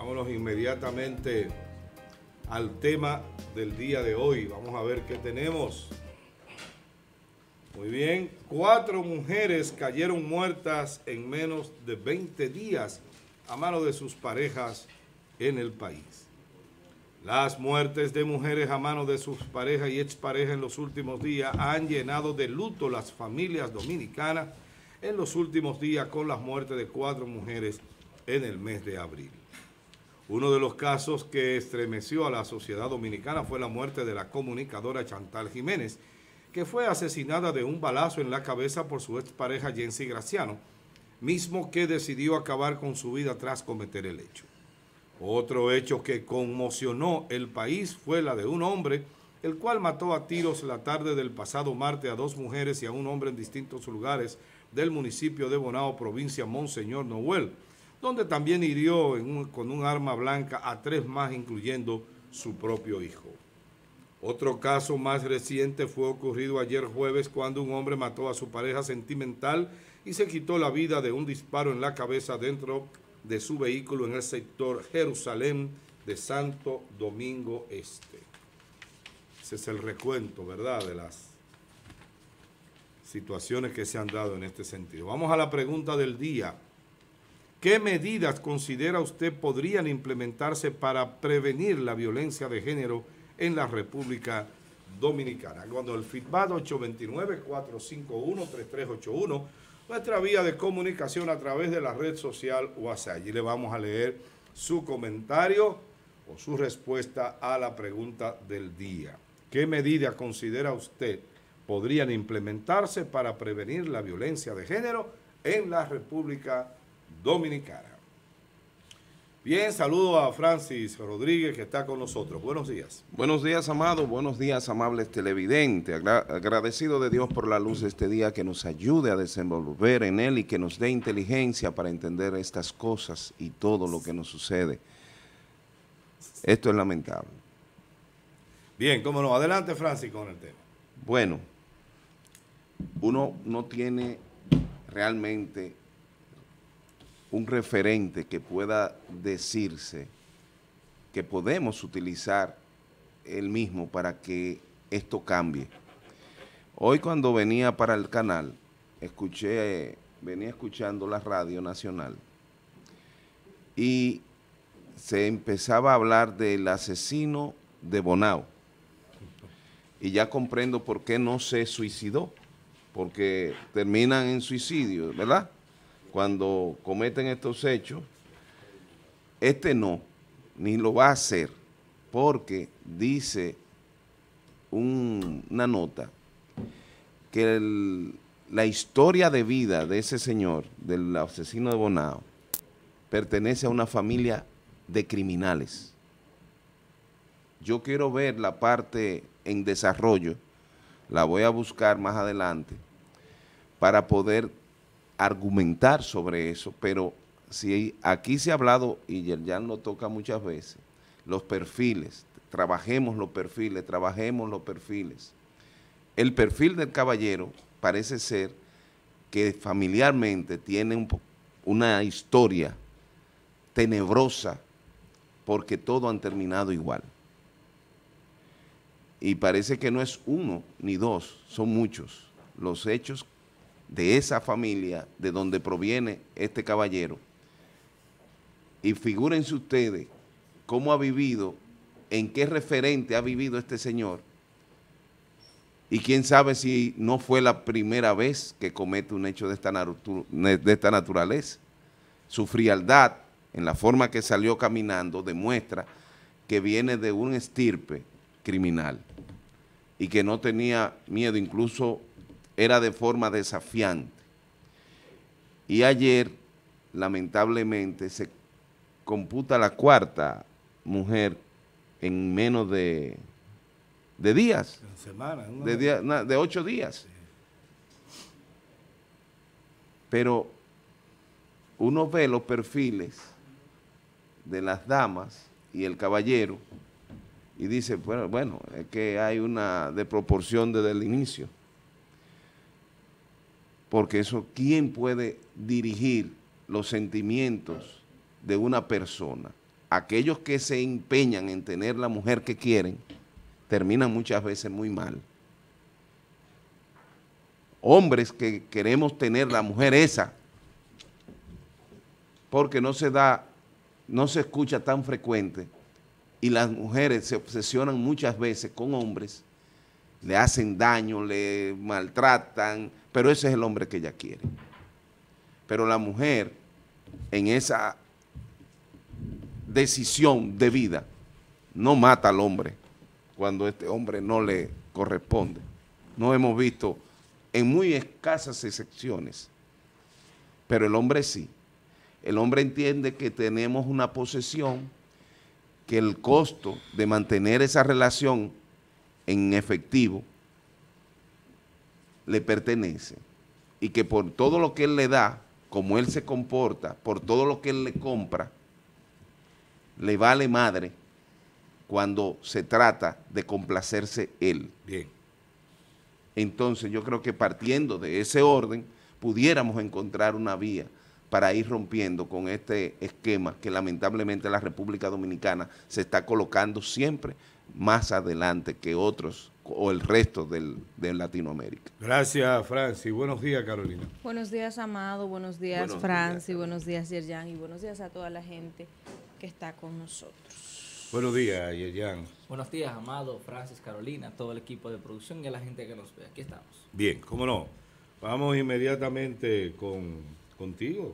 Vámonos inmediatamente al tema del día de hoy. Vamos a ver qué tenemos. Muy bien, 4 mujeres cayeron muertas en menos de 20 días a mano de sus parejas en el país. Las muertes de mujeres a mano de sus parejas y exparejas en los últimos días han llenado de luto las familias dominicanas en los últimos días con las muertes de 4 mujeres en el mes de abril. Uno de los casos que estremeció a la sociedad dominicana fue la muerte de la comunicadora Chantal Jiménez, que fue asesinada de un balazo en la cabeza por su expareja Jency Graciano, mismo que decidió acabar con su vida tras cometer el hecho. Otro hecho que conmocionó el país fue la de un hombre, el cual mató a tiros la tarde del pasado martes a 2 mujeres y a un hombre en distintos lugares del municipio de Bonao, provincia Monseñor Noel, donde también hirió con un arma blanca a 3 más, incluyendo su propio hijo. Otro caso más reciente fue ocurrido ayer jueves, cuando un hombre mató a su pareja sentimental y se quitó la vida de un disparo en la cabeza dentro de su vehículo en el sector Jerusalén de Santo Domingo Este. Ese es el recuento, ¿verdad?, de las situaciones que se han dado en este sentido. Vamos a la pregunta del día. ¿Qué medidas considera usted podrían implementarse para prevenir la violencia de género en la República Dominicana? Cuando el feedback 829-451-3381, nuestra vía de comunicación a través de la red social WhatsApp. Allí le vamos a leer su comentario o su respuesta a la pregunta del día. ¿Qué medidas considera usted podrían implementarse para prevenir la violencia de género en la República Dominicana? Bien, saludo a Francis Rodríguez, que está con nosotros. Buenos días. Buenos días, amado. Buenos días, amables televidentes. Agradecido de Dios por la luz de este día, que nos ayude a desenvolver en él y que nos dé inteligencia para entender estas cosas y todo lo que nos sucede. Esto es lamentable. Bien, cómo no. Adelante, Francis, con el tema. Bueno, uno no tiene realmente un referente que pueda decirse que podemos utilizar el mismo para que esto cambie. Hoy, cuando venía para el canal, venía escuchando la radio nacional y se empezaba a hablar del asesino de Bonao, y ya comprendo por qué no se suicidó, porque terminan en suicidio, ¿verdad?, cuando cometen estos hechos. Este no, ni lo va a hacer, porque dice una nota que la historia de vida de ese señor, del asesino de Bonao, pertenece a una familia de criminales. Yo quiero ver la parte en desarrollo, la voy a buscar más adelante, para poder argumentar sobre eso, pero si aquí se ha hablado, y Yerjan lo toca muchas veces, los perfiles, trabajemos los perfiles. El perfil del caballero parece ser que familiarmente tiene una historia tenebrosa, porque todos han terminado igual. Y parece que no es uno ni dos, son muchos los hechos de esa familia de donde proviene este caballero. Y figúrense ustedes cómo ha vivido, en qué referente ha vivido este señor, y quién sabe si no fue la primera vez que comete un hecho de esta naturaleza. Su frialdad en la forma que salió caminando demuestra que viene de un estirpe criminal y que no tenía miedo, incluso era de forma desafiante. Y ayer, lamentablemente, se computa la 4ª mujer en menos de días. Semana, de 8 días. Sí. Pero uno ve los perfiles de las damas y el caballero y dice, bueno, es que hay una desproporción desde el inicio. Porque eso, ¿quién puede dirigir los sentimientos de una persona? aquellos que se empeñan en tener la mujer que quieren, terminan muchas veces muy mal. Hombres que queremos tener la mujer esa, porque no se escucha tan frecuente, y las mujeres se obsesionan muchas veces con hombres, le hacen daño, le maltratan, pero ese es el hombre que ella quiere. Pero la mujer, en esa decisión de vida, no mata al hombre cuando este hombre no le corresponde. No hemos visto en muy escasas excepciones, pero el hombre sí. El hombre entiende que tenemos una posesión, que el costo de mantener esa relación en efectivo le pertenece y que por todo lo que él le da, como él se comporta, por todo lo que él le compra, le vale madre cuando se trata de complacerse él. Bien. Entonces yo creo que partiendo de ese orden pudiéramos encontrar una vía para ir rompiendo con este esquema que lamentablemente la República Dominicana se está colocando siempre más adelante que otros o el resto de Latinoamérica. Gracias, Francis. Buenos días, Carolina. Buenos días, Amado. Buenos días, Francis. Buenos días, Yerjan. Y buenos días a toda la gente que está con nosotros. Buenos días, Yerjan. Buenos días, Amado, Francis, Carolina, todo el equipo de producción y a la gente que nos ve. Aquí estamos. Bien, cómo no. Vamos inmediatamente contigo.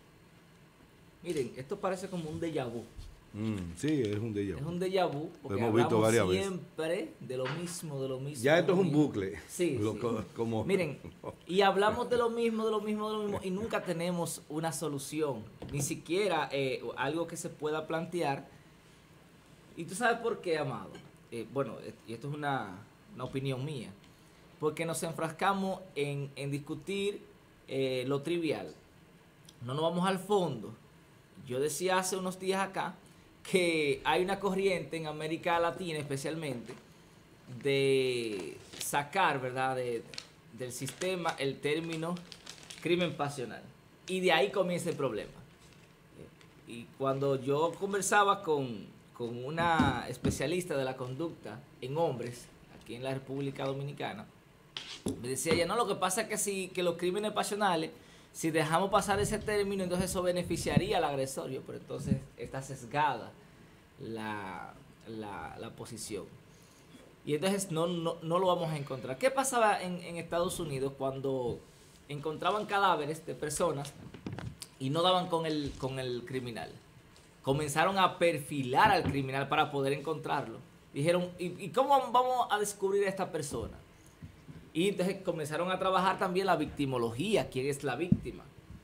Miren, esto parece como un déjà vu. Sí, es un déjà vu. Es un déjà vu porque hemos visto varias siempre veces de lo mismo, de lo mismo. Ya esto es un bucle. Sí, sí. Como... Miren, y hablamos de lo mismo, de lo mismo, de lo mismo, y nunca tenemos una solución, ni siquiera algo que se pueda plantear. ¿Y tú sabes por qué, Amado? Bueno, y esto es una opinión mía, porque nos enfrascamos en discutir lo trivial. No nos vamos al fondo. Yo decía hace unos días acá que hay una corriente en América Latina especialmente de sacar, ¿verdad?, del sistema el término crimen pasional. Y de ahí comienza el problema. Y cuando yo conversaba con una especialista de la conducta en hombres aquí en la República Dominicana, me decía ella, no, lo que pasa es que los crímenes pasionales, si dejamos pasar ese término, entonces eso beneficiaría al agresor. Pero entonces está sesgada la posición. Y entonces no lo vamos a encontrar. ¿Qué pasaba en Estados Unidos cuando encontraban cadáveres de personas y no daban con el criminal? Comenzaron a perfilar al criminal para poder encontrarlo. Dijeron, ¿y cómo vamos a descubrir a esta persona? Y entonces comenzaron a trabajar también la victimología, quién es la víctima,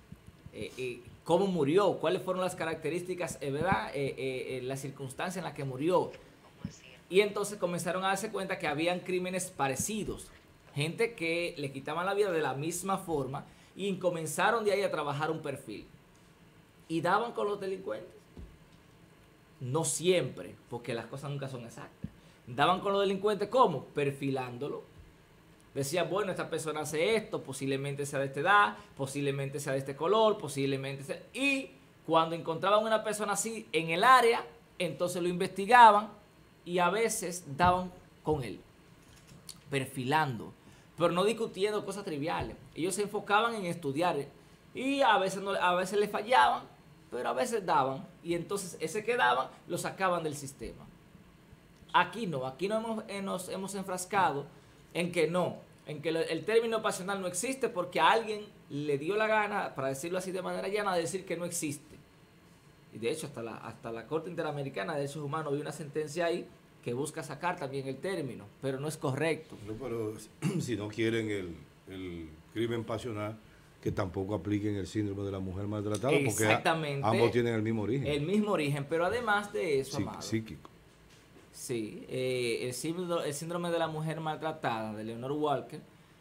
cómo murió, cuáles fueron las características, ¿verdad? La circunstancia en la que murió. Y entonces comenzaron a darse cuenta que habían crímenes parecidos, gente que le quitaban la vida de la misma forma, y comenzaron de ahí a trabajar un perfil. ¿Y daban con los delincuentes? No siempre, porque las cosas nunca son exactas. Daban con los delincuentes, ¿cómo? Perfilándolo. Decía, bueno, esta persona hace esto, posiblemente sea de esta edad, posiblemente sea de este color, posiblemente sea... Y cuando encontraban una persona así en el área, entonces lo investigaban y a veces daban con él, perfilando, pero no discutiendo cosas triviales. Ellos se enfocaban en estudiar y a veces les fallaban, pero a veces daban, y entonces ese que daban lo sacaban del sistema. Aquí no nos hemos enfrascado en que el término pasional no existe porque a alguien le dio la gana, para decirlo así de manera llana, de decir que no existe. Y de hecho hasta la Corte Interamericana de Derechos Humanos, hay una sentencia ahí que busca sacar también el término, pero no es correcto. No, pero si no quieren el crimen pasional, que tampoco apliquen el síndrome de la mujer maltratada, porque ambos tienen el mismo origen. El mismo origen, pero además de eso, Amado, psíquico. Sí, el síndrome de la mujer maltratada de Leonor Walker.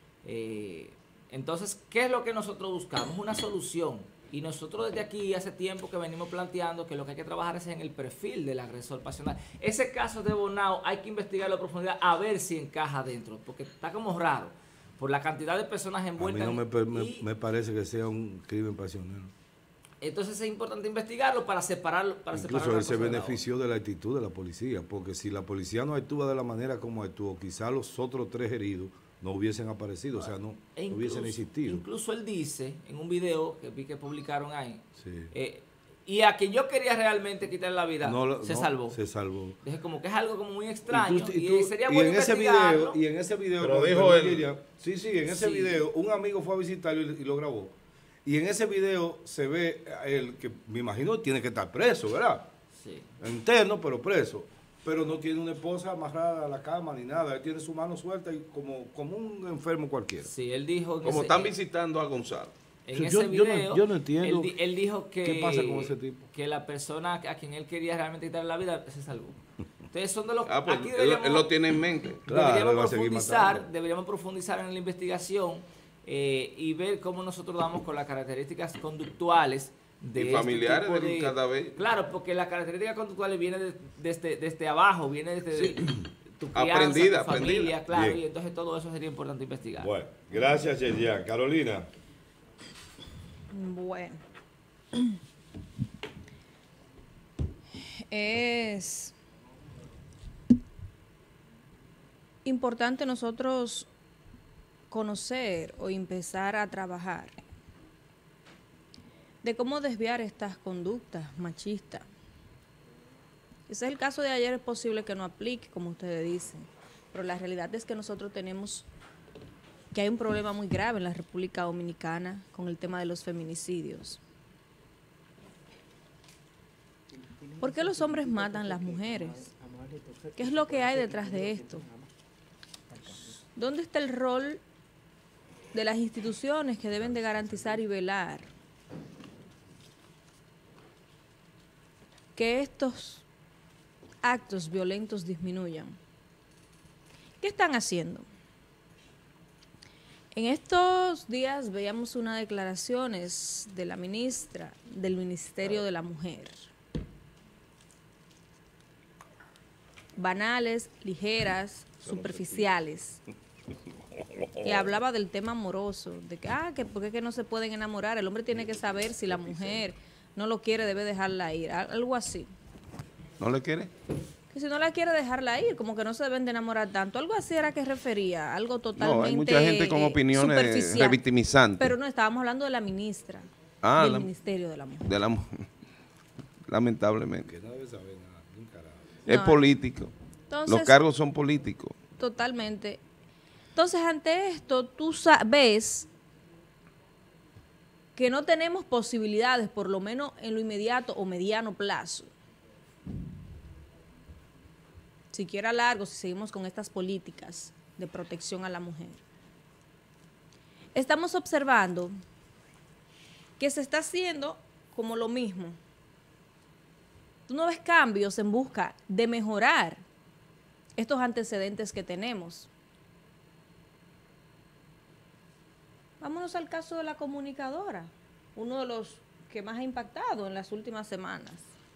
Entonces, ¿qué es lo que nosotros buscamos? Una solución. Y nosotros desde aquí hace tiempo que venimos planteando que lo que hay que trabajar es en el perfil del agresor pasional. Ese caso de Bonao hay que investigarlo a profundidad a ver si encaja dentro, porque está como raro por la cantidad de personas envueltas. A mí no me parece que sea un crimen pasional. Entonces es importante investigarlo para separarlo. Incluso él se benefició de la actitud de la policía, porque si la policía no actúa de la manera como actuó, quizás los otros 3 heridos no hubiesen aparecido, o sea, no hubiesen existido. Incluso él dice en un video que vi que publicaron ahí, Sí. Y a quien yo quería realmente quitarle la vida, se salvó. Se salvó. Dije como que es algo como muy extraño y sería bueno investigarlo. Y en ese video, pero dijo él. En ese video, un amigo fue a visitarlo y lo grabó. Y en ese video se ve a él, que me imagino tiene que estar preso, ¿verdad? Sí. Interno, pero preso. Pero no tiene una esposa amarrada a la cama ni nada. Él tiene su mano suelta y como un enfermo cualquiera. Sí, él dijo... Como están visitando a Gonzalo. En ese video, yo no entiendo él dijo que... ¿Qué pasa con ese tipo? Que la persona a quien él quería realmente quitarle la vida se salvó. Entonces son de los... Pues aquí él lo tiene en mente. Claro, deberíamos profundizar en la investigación y ver cómo nosotros damos con las características conductuales de y familiares este tipo de cada vez. Claro, porque las características conductuales vienen desde abajo, viene desde tu crianza, Aprendida, tu familia, claro, Bien. y entonces todo eso sería importante investigar. Bueno, gracias, Yerian. Carolina. Bueno. Es importante nosotros conocer o empezar a trabajar de cómo desviar estas conductas machistas. Ese es el caso de ayer, es posible que no aplique, como ustedes dicen, pero la realidad es que nosotros tenemos que hay un problema muy grave en la República Dominicana con el tema de los feminicidios. ¿Por qué los hombres matan a las mujeres? ¿Qué es lo que hay detrás de esto? ¿Dónde está el rol de las instituciones que deben de garantizar y velar que estos actos violentos disminuyan? ¿Qué están haciendo? En estos días veíamos unas declaraciones de la ministra del Ministerio de la Mujer. Banales, ligeras, superficiales. Que hablaba del tema amoroso, de que por qué no se pueden enamorar, el hombre tiene que saber si la mujer no lo quiere, debe dejarla ir, algo así. ¿No le quiere? Que si no la quiere, dejarla ir, como que no se deben de enamorar tanto. Algo así era que refería, algo totalmente No, hay mucha gente con opiniones revictimizantes. Pero no, estábamos hablando de la ministra del Ministerio de la Mujer. Lamentablemente. Que no debe saber nada, ni un carajo. Es político. Entonces, los cargos son políticos. Totalmente. Entonces, ante esto, tú ves que no tenemos posibilidades, por lo menos en lo inmediato o mediano plazo, siquiera largo, si seguimos con estas políticas de protección a la mujer. Estamos observando que se está haciendo como lo mismo. Tú no ves cambios en busca de mejorar estos antecedentes que tenemos. Vámonos al caso de la comunicadora, uno de los que más ha impactado en las últimas semanas.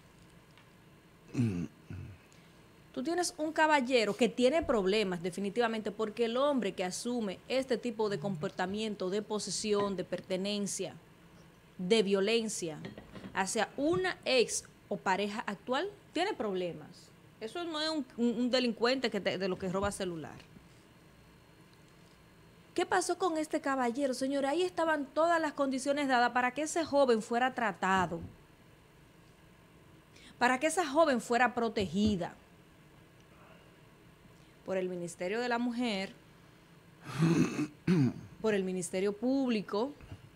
Tú tienes un caballero que tiene problemas definitivamente porque el hombre que asume este tipo de comportamiento de posesión, de pertenencia, de violencia hacia una ex o pareja actual, tiene problemas. Eso no es un delincuente de lo que roba celular. ¿Qué pasó con este caballero? Señor, ahí estaban todas las condiciones dadas para que ese joven fuera tratado, para que esa joven fuera protegida por el Ministerio de la Mujer, por el Ministerio Público.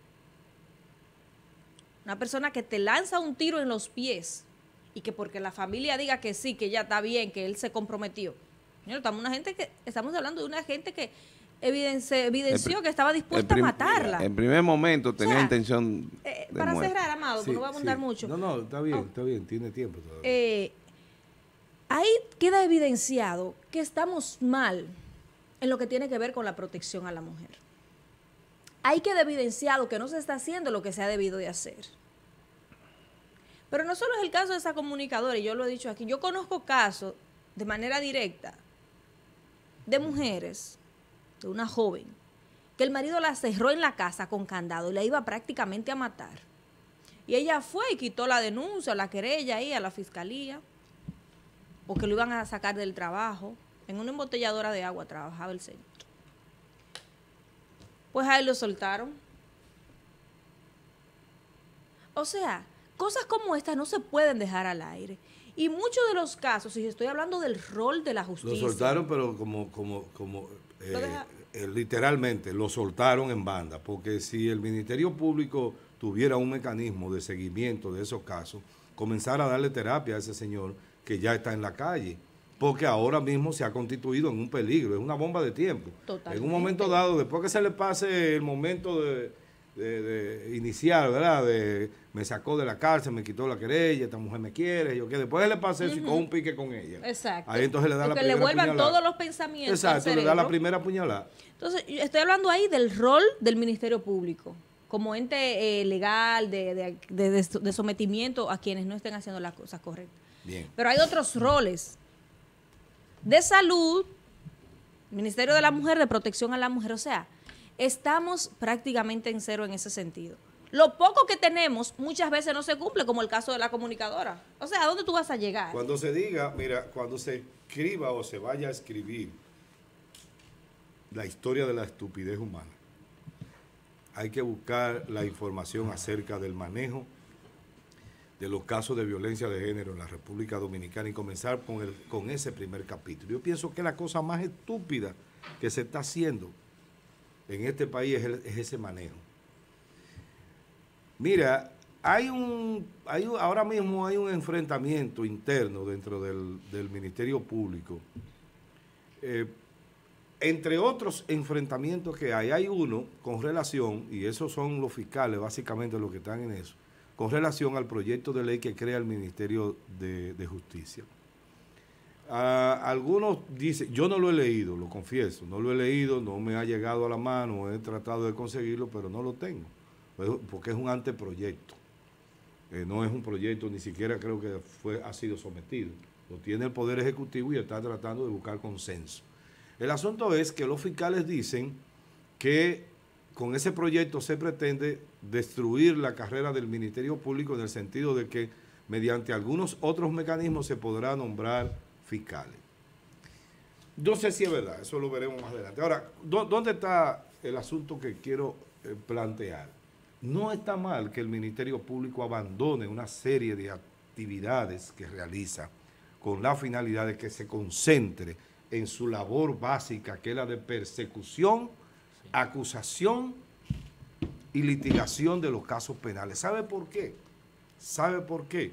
Una persona que te lanza un tiro en los pies y que porque la familia diga que sí, que ya está bien, que él se comprometió. Señor, estamos hablando de una gente que evidenció que estaba dispuesta a matarla. En primer momento tenía intención para muerte. cerrar, Amado, que no voy a abundar mucho. No, está bien, tiene tiempo todavía. Ahí queda evidenciado que estamos mal en lo que tiene que ver con la protección a la mujer. Ahí queda evidenciado que no se está haciendo lo que se ha debido de hacer. Pero no solo es el caso de esa comunicadora, y yo lo he dicho aquí, yo conozco casos de manera directa de mujeres, de una joven, que el marido la cerró en la casa con candado y la iba prácticamente a matar. Y ella fue y quitó la denuncia, la querella ahí a la fiscalía, porque lo iban a sacar del trabajo. En una embotelladora de agua trabajaba el señor. Pues a él lo soltaron. O sea, cosas como estas no se pueden dejar al aire. Y muchos de los casos, si estoy hablando del rol de la justicia. Lo soltaron, pero literalmente lo soltaron en banda, porque si el Ministerio Público tuviera un mecanismo de seguimiento de esos casos, comenzara a darle terapia a ese señor que ya está en la calle, porque ahora mismo se ha constituido en un peligro, es una bomba de tiempo. Totalmente. En un momento dado, después que se le pase el momento de inicial, ¿verdad? Me sacó de la cárcel, me quitó la querella, esta mujer me quiere, yo que después le pase eso y con un pique con ella. Exacto. Ahí entonces le da la que primera le vuelvan puñalada. todos los pensamientos. Exacto, al le da la cerebro. primera puñalada. Entonces, yo estoy hablando ahí del rol del Ministerio Público, como ente legal, de sometimiento a quienes no estén haciendo las cosas correctas. Bien. Pero hay otros roles de salud, Ministerio de la Mujer, de protección a la mujer. O sea, estamos prácticamente en cero en ese sentido. Lo poco que tenemos muchas veces no se cumple, como el caso de la comunicadora. O sea, ¿a dónde tú vas a llegar? Cuando se diga, mira, cuando se escriba o se vaya a escribir la historia de la estupidez humana, hay que buscar la información acerca del manejo de los casos de violencia de género en la República Dominicana y comenzar con ese primer capítulo. Yo pienso que la cosa más estúpida que se está haciendo en este país es ese manejo. Mira, ahora mismo hay un enfrentamiento interno dentro del Ministerio Público. Entre otros enfrentamientos que hay uno con relación, y esos son los fiscales básicamente los que están en eso, con relación al proyecto de ley que crea el Ministerio de Justicia. Algunos dicen, yo no lo he leído, lo confieso, no lo he leído, no me ha llegado a la mano, he tratado de conseguirlo, pero no lo tengo, porque es un anteproyecto. No es un proyecto, ni siquiera creo que ha sido sometido. Lo tiene el Poder Ejecutivo y está tratando de buscar consenso. El asunto es que los fiscales dicen que con ese proyecto se pretende destruir la carrera del Ministerio Público en el sentido de que mediante algunos otros mecanismos se podrá nombrar fiscales. No sé si es verdad, eso lo veremos más adelante. Ahora, ¿dónde está el asunto que quiero plantear? No está mal que el Ministerio Público abandone una serie de actividades que realiza con la finalidad de que se concentre en su labor básica, que es la de persecución, acusación y litigación de los casos penales. ¿Sabe por qué? ¿Sabe por qué?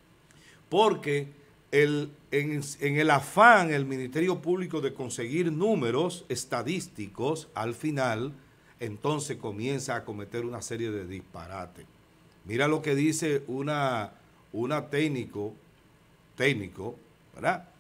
Porque en el afán el Ministerio Público de conseguir números estadísticos, al final, entonces comienza a cometer una serie de disparates. Mira lo que dice una técnico, ¿verdad?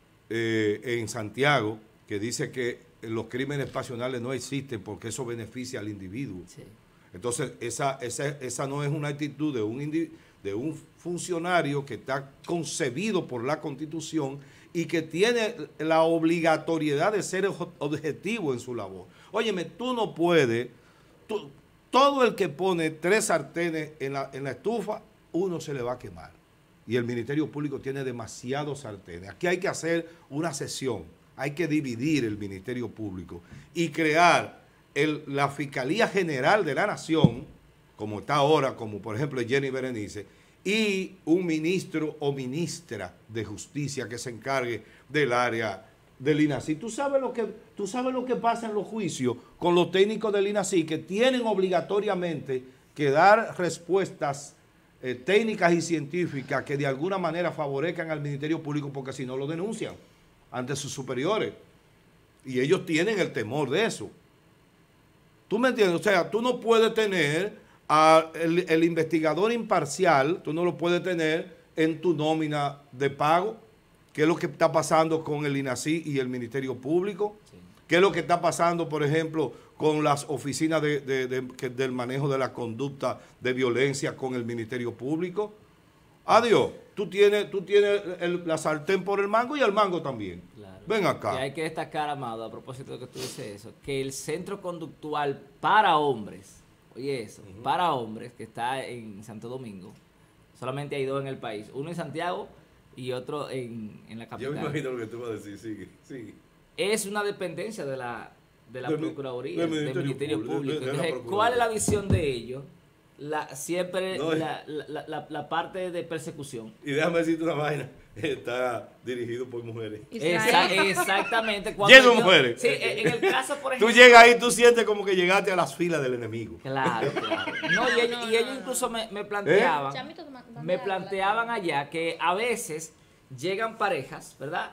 En Santiago, que dice que los crímenes pasionales no existen porque eso beneficia al individuo. Sí. Entonces, esa no es una actitud de un funcionario que está concebido por la Constitución y que tiene la obligatoriedad de ser objetivo en su labor. Óyeme, tú no puedes, todo el que pone 3 sartenes en la estufa, uno se le va a quemar. Y el Ministerio Público tiene demasiados sartenes. Aquí hay que hacer una sesión, hay que dividir el Ministerio Público y crear la Fiscalía General de la Nación, como está ahora, como por ejemplo Jenny Berenice, y un ministro o ministra de Justicia que se encargue del área del INACI. ¿Tú sabes lo que pasa en los juicios con los técnicos del INACI que tienen obligatoriamente que dar respuestas técnicas y científicas que de alguna manera favorezcan al Ministerio Público, porque si no lo denuncian ante sus superiores? Y ellos tienen el temor de eso. ¿Tú me entiendes? O sea, tú no puedes tener el investigador imparcial, tú no lo puedes tener en tu nómina de pago. ¿Qué es lo que está pasando con el INACI y el Ministerio Público? Sí. ¿Qué es lo que está pasando, por ejemplo, con las oficinas del manejo de la conducta de violencia con el Ministerio Público? Adiós, tú tienes la sartén por el mango y el mango también. Claro. Ven acá. Y hay que destacar, Amado, a propósito de que tú dices eso, que el centro conductual para hombres, oye eso, para hombres, que está en Santo Domingo, solamente hay 2 en el país, uno en Santiago y otro en la Yo capital. me imagino lo que tú vas a decir, sigue. Es una dependencia de la Procuraduría, del del Ministerio Público. de la Entonces, Procuraduría. ¿cuál es la visión de ellos? Siempre No, la parte de persecución. Y déjame decirte una vaina, está dirigido por mujeres. Exactamente. Lleno de mujeres. Sí, en el caso, por ejemplo. Tú llegas ahí, tú sientes como que llegaste a las filas del enemigo. Claro. No, y ellos incluso me planteaban, me planteaban allá que a veces llegan parejas, ¿verdad?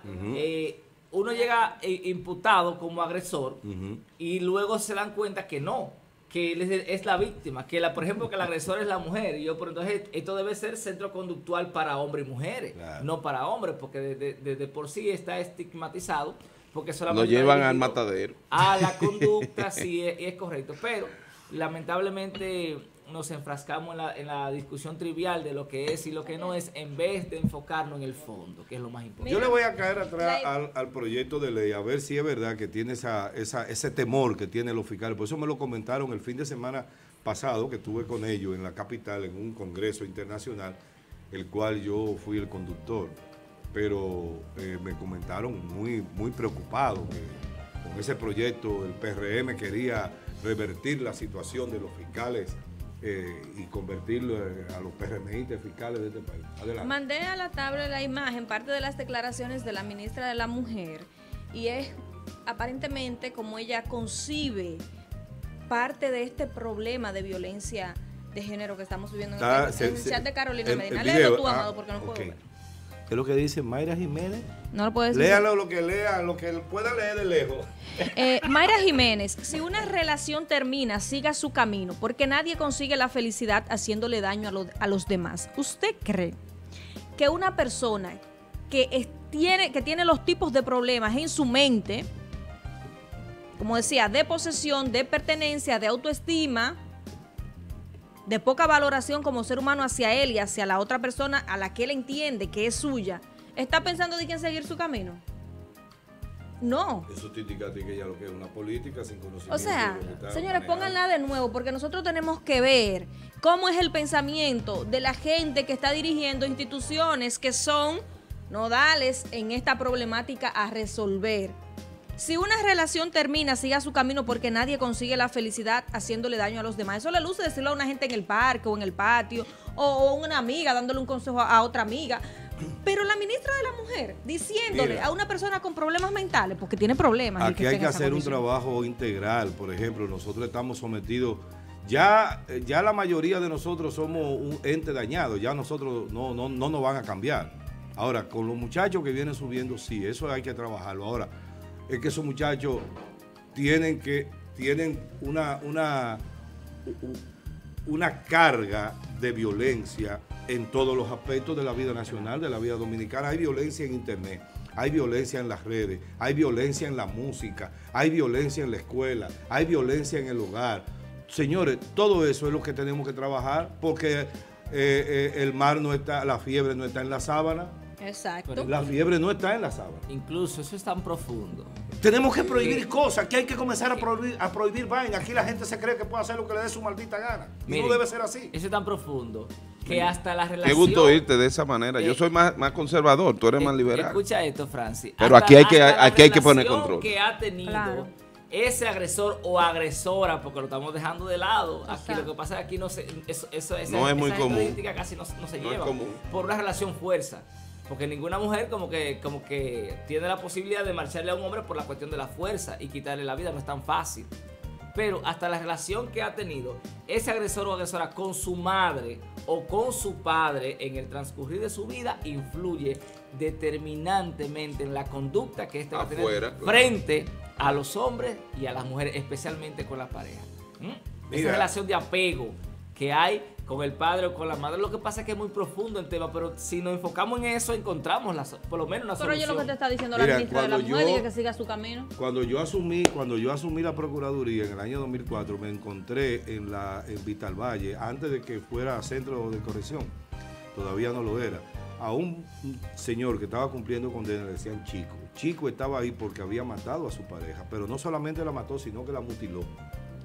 Uno llega imputado como agresor y luego se dan cuenta que no, que él es la víctima, que por ejemplo que el agresor es la mujer. Y yo, pero entonces esto debe ser centro conductual para hombres y mujeres, claro, no para hombres, porque de por sí está estigmatizado, porque Lo solamente llevan está al dirigido matadero. a la conducta, sí, es correcto, pero lamentablemente nos enfrascamos en la discusión trivial de lo que es y lo que no es, en vez de enfocarnos en el fondo, que es lo más importante. Yo le voy a caer atrás al proyecto de ley, a ver si es verdad que tiene ese temor que tienen los fiscales. Por eso me lo comentaron el fin de semana pasado, que estuve con ellos en la capital, en un congreso internacional, el cual yo fui el conductor. Pero me comentaron muy preocupados que con ese proyecto el PRM quería revertir la situación de los fiscales y convertirlo a los PRMistas fiscales de este país. Adelante. Mandé a la tabla la imagen, parte de las declaraciones de la ministra de la Mujer, y es aparentemente como ella concibe parte de este problema de violencia de género que estamos viviendo en el chat de Carolina Medina. Léelo tú, Amado, porque no puedo ver. ¿Qué es lo que dice Mayra Jiménez? No lo puedo decir. Léalo lo que lea, lo que él pueda leer de lejos. Mayra Jiménez, si una relación termina, siga su camino, porque nadie consigue la felicidad haciéndole daño a los demás. ¿Usted cree que una persona que tiene los tipos de problemas en su mente, como decía, de posesión, de pertenencia, de autoestima, de poca valoración como ser humano hacia él y hacia la otra persona a la que él entiende que es suya, está pensando de quién seguir su camino? No. Eso te indica a ti que ella lo que es una política sin conocimiento. O sea, de lo que está señores, manejando. pónganla de nuevo, porque nosotros tenemos que ver cómo es el pensamiento de la gente que está dirigiendo instituciones que son nodales en esta problemática a resolver. Si una relación termina, siga su camino, porque nadie consigue la felicidad haciéndole daño a los demás. Eso le luce decirlo a una gente en el parque o en el patio, o una amiga dándole un consejo a otra amiga. Pero la ministra de la Mujer diciéndole a una persona con problemas mentales, porque tiene problemas. Aquí hay que hacer un trabajo integral. Por ejemplo, nosotros estamos sometidos, ya la mayoría de nosotros somos un ente dañado, ya nosotros no nos van a cambiar. Ahora, con los muchachos que vienen subiendo, sí, eso hay que trabajarlo. Ahora, es que esos muchachos tienen una carga de violencia en todos los aspectos de la vida nacional, de la vida dominicana. Hay violencia en internet, hay violencia en las redes, hay violencia en la música, hay violencia en la escuela, hay violencia en el hogar. Señores, todo eso es lo que tenemos que trabajar, porque el mar no está, la fiebre no está en la sábana. Exacto. La fiebre no está en la sábana. Incluso eso es tan profundo. Tenemos que prohibir cosas, que hay que comenzar a prohibir vainas. Aquí la gente se cree que puede hacer lo que le dé su maldita gana. Y Miren, no debe ser así. Eso es tan profundo que hasta la Qué relación... gusto irte de esa manera. Yo soy más conservador, tú eres más liberal. Escucha esto, Francis. Pero Hasta- aquí hay hasta la que poner relación control. Que ha tenido Claro. ese agresor o agresora, porque lo estamos dejando de lado. Aquí Exacto. lo que pasa es que aquí no se, No es muy esa común. estadística casi no se No es lleva común. por una relación fuerza. Porque ninguna mujer como que tiene la posibilidad de marcharle a un hombre por la cuestión de la fuerza y quitarle la vida, no es tan fácil. Pero hasta la relación que ha tenido ese agresor o agresora con su madre o con su padre en el transcurrir de su vida influye determinantemente en la conducta que este va a tener Afuera, claro. frente a los hombres y a las mujeres, especialmente con la pareja. Esa Mira. relación de apego que hay con el padre o con la madre. Lo que pasa es que es muy profundo el tema, pero si nos enfocamos en eso, encontramos por lo menos una Pero solución. yo lo que te está diciendo Mira, la ministra de la cuando Mujer, yo- dice que siga su camino. Cuando yo asumí la Procuraduría en el año 2004, me encontré en Vital Valle, antes de que fuera centro de corrección, todavía no lo era, a un señor que estaba cumpliendo condena, le decían Chico. Chico estaba ahí porque había matado a su pareja, pero no solamente la mató, sino que la mutiló.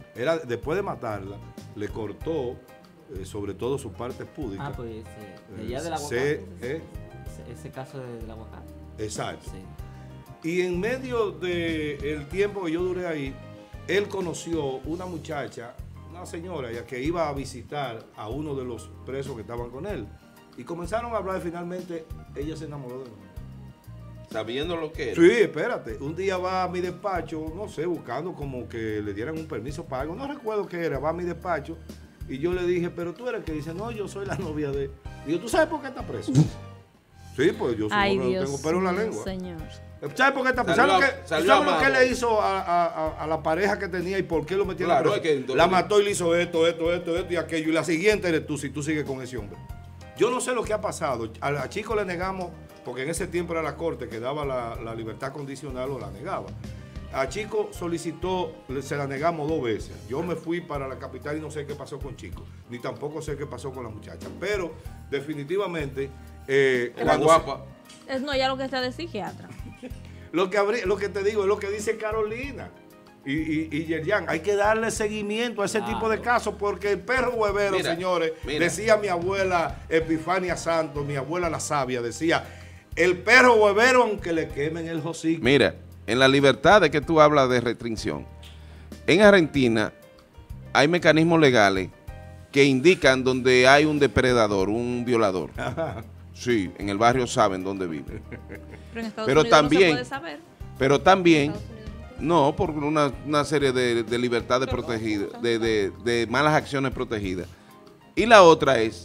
Era después de matarla, le cortó sobre todo sus partes púdicas. Ah, pues de allá del aguacate. Ese caso del aguacate. Exacto. Sí. Y en medio del tiempo que yo duré ahí, él conoció una muchacha, una señora ya que iba a visitar a uno de los presos que estaban con él. Y comenzaron a hablar y finalmente ella se enamoró de mí. Sabiendo lo que era. Sí, espérate. Un día va a mi despacho, no sé, buscando como que le dieran un permiso para algo. No recuerdo qué era. Va a mi despacho y yo le dije, pero tú eres el que dice, no, yo soy la novia de... Digo, ¿tú sabes por qué está preso? Sí, pues yo Ay, no Dios tengo pelo en la mío, lengua. señor. ¿Sabes por qué está preso? ¿Sabes lo que le hizo a la pareja que tenía y por qué lo metieron Claro, preso? es que la mató y le hizo esto y aquello. Y la siguiente eres tú, si tú sigues con ese hombre. Yo no sé lo que ha pasado. A Chico le negamos, porque en ese tiempo era la corte que daba la libertad condicional o la negaba. A Chico solicitó, se la negamos 2 veces. Yo me fui para la capital y no sé qué pasó con Chico, ni tampoco sé qué pasó con la muchacha. Pero definitivamente, La guapa. No, ya lo que está de psiquiatra. lo que te digo es lo que dice Carolina y Yerian. Hay que darle seguimiento a ese tipo de casos porque el perro huevero, Mira, señores, mira. decía mi abuela Epifania Santos, mi abuela la sabia, decía, el perro huevero aunque le quemen el hocico. Mira, en la libertad de que tú hablas de restricción, en Argentina hay mecanismos legales que indican donde hay un depredador, un violador. Sí, en el barrio saben dónde vive. Pero en Estados Pero Unidos también- no se puede saber. Pero también, Estados Unidos no puede. no, por una serie de libertades protegidas, de malas acciones protegidas. Y la otra es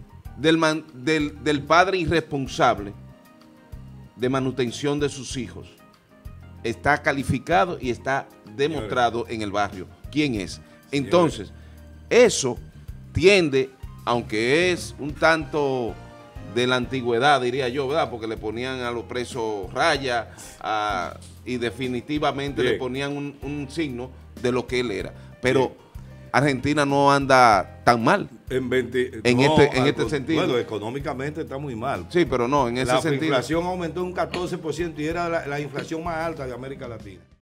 del padre irresponsable de manutención de sus hijos. Está calificado y está demostrado en el barrio quién es. Entonces, eso tiende, aunque es un tanto de la antigüedad, diría yo, ¿verdad? Porque le ponían a los presos rayas y definitivamente Bien. le ponían un signo de lo que él era. Pero Argentina no anda tan mal. En En este sentido. Bueno, económicamente está muy mal. Sí, pero no, en ese La sentido. inflación aumentó un 14% y era la inflación más alta de América Latina.